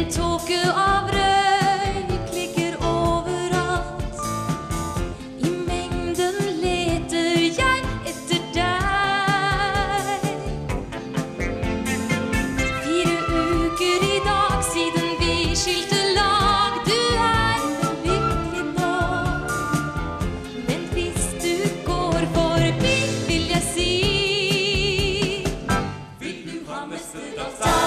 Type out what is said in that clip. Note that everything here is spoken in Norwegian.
En tåke av røyk ligger overalt. I mengden leter jeg etter deg. 4 uker i dag siden vi skilte lag. Du er lykkelig nå, men hvis du går forbi, vil jeg si: vil du ha neste dag?